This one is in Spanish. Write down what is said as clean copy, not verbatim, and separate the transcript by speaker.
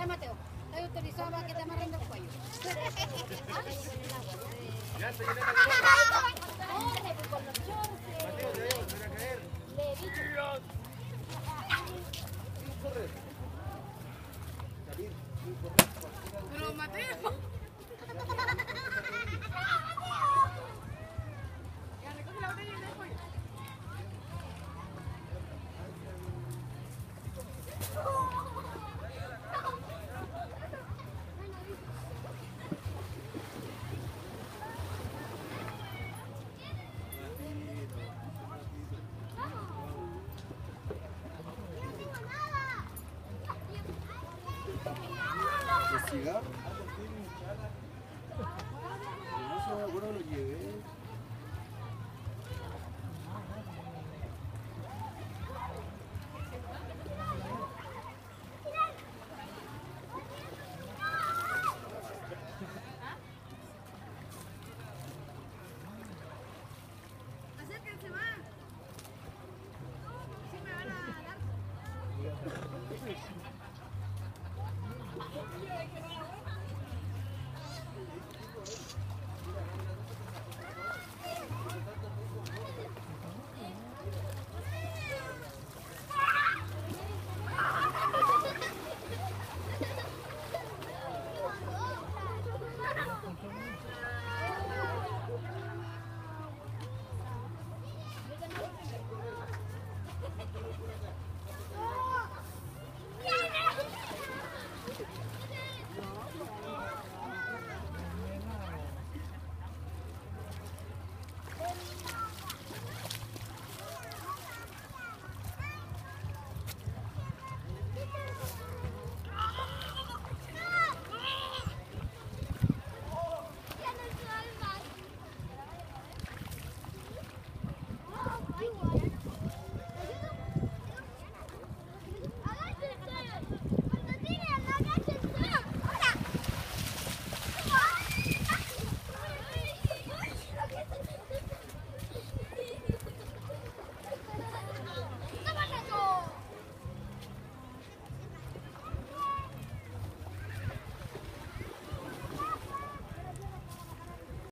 Speaker 1: Mira, Mateo, estoy autorizado para que te amarren el cuello.
Speaker 2: Ya, te llené
Speaker 1: Con los shorts.
Speaker 2: Mateo, te veo, te voy a caer.
Speaker 1: Le he dicho.
Speaker 2: Corre.
Speaker 1: Pero Mateo. Ya, recoge la botella y le dejo yo.
Speaker 2: ¿El cigarro? No se me acuerdo, lo llevé.